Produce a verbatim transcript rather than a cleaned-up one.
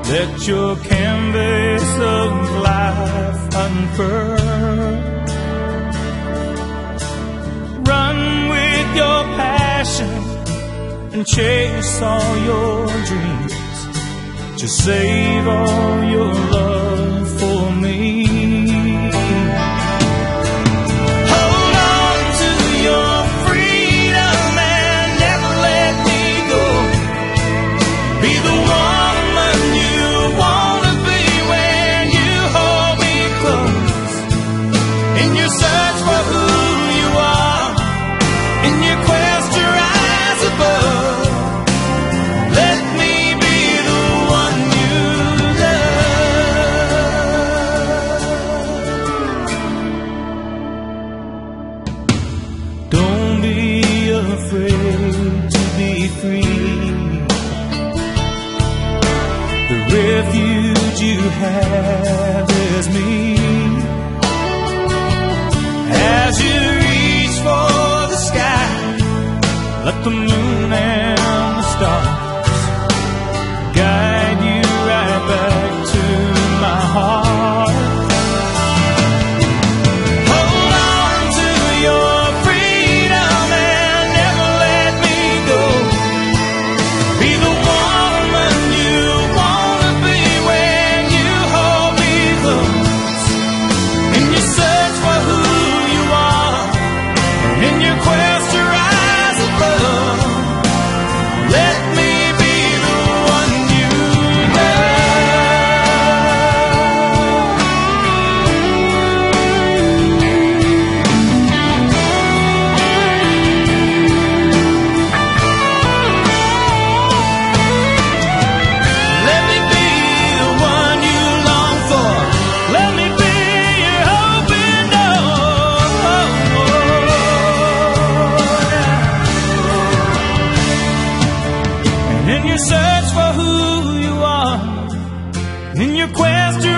Let your canvas of life unfurl. Run with your passion and chase all your dreams. Just save all your love for me. Hold on to your freedom and never let me go. Be the woman you wanna be when you hold me close. In your search for who you are, in your quest to rise above, let me be the one you love. Don't be afraid to be free. The refuge you have is me. As you reach for the sky, let the moon and the stars guide you right back to my heart. Hold on to your freedom and never let me go. Be the woman you wanna be when you hold me close. In your search for who you are, in your quest to rise above, let me be the one you Let me be the one you long for. Let me be your open door. And in your search for who you are, in your quest to